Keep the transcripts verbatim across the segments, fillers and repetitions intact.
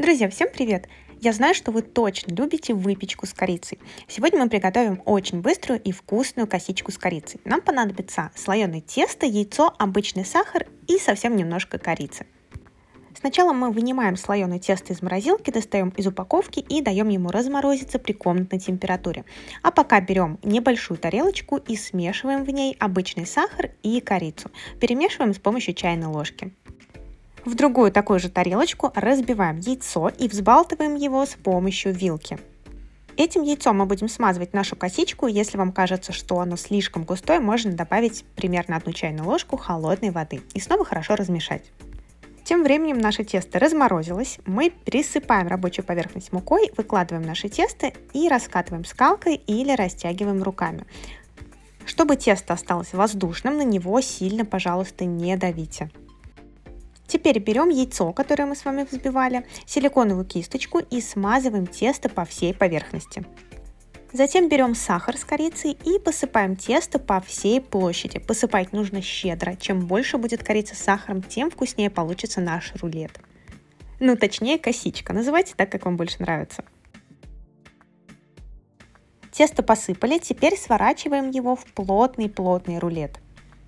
Друзья, всем привет! Я знаю, что вы точно любите выпечку с корицей. Сегодня мы приготовим очень быструю и вкусную косичку с корицей. Нам понадобится слоеное тесто, яйцо, обычный сахар и совсем немножко корицы. Сначала мы вынимаем слоеное тесто из морозилки, достаем из упаковки и даем ему разморозиться при комнатной температуре. А пока берем небольшую тарелочку и смешиваем в ней обычный сахар и корицу. Перемешиваем с помощью чайной ложки. В другую такую же тарелочку разбиваем яйцо и взбалтываем его с помощью вилки. Этим яйцом мы будем смазывать нашу косичку. Если вам кажется, что оно слишком густое, можно добавить примерно одну чайную ложку холодной воды и снова хорошо размешать. Тем временем наше тесто разморозилось. Мы присыпаем рабочую поверхность мукой, выкладываем наше тесто и раскатываем скалкой или растягиваем руками. Чтобы тесто осталось воздушным, на него сильно, пожалуйста, не давите. Теперь берем яйцо, которое мы с вами взбивали, силиконовую кисточку и смазываем тесто по всей поверхности. Затем берем сахар с корицей и посыпаем тесто по всей площади. Посыпать нужно щедро. Чем больше будет корица с сахаром, тем вкуснее получится наш рулет. Ну, точнее, косичка. Называйте так, как вам больше нравится. Тесто посыпали, теперь сворачиваем его в плотный-плотный рулет.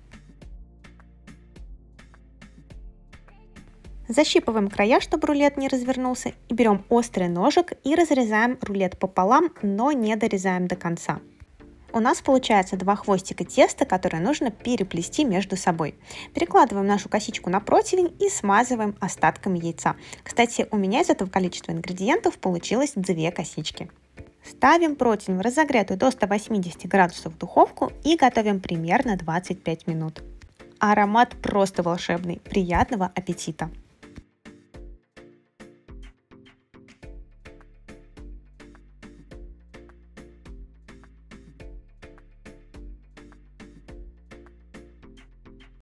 Защипываем края, чтобы рулет не развернулся, и берем острый ножик и разрезаем рулет пополам, но не дорезаем до конца. У нас получается два хвостика теста, которые нужно переплести между собой. Перекладываем нашу косичку на противень и смазываем остатками яйца. Кстати, у меня из этого количества ингредиентов получилось две косички. Ставим противень в разогретую до ста восьмидесяти градусов духовку и готовим примерно двадцать пять минут. Аромат просто волшебный. Приятного аппетита!